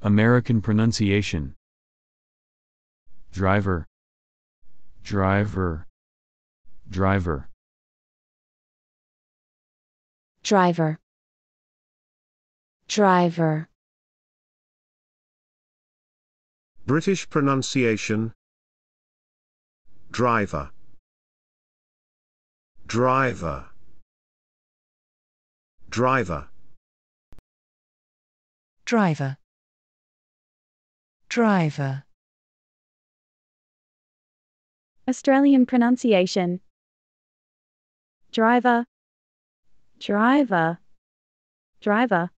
American pronunciation. Driver, driver, driver. Driver, driver. British pronunciation. Driver, driver, driver. Driver, driver. Australian pronunciation. Driver, driver, driver.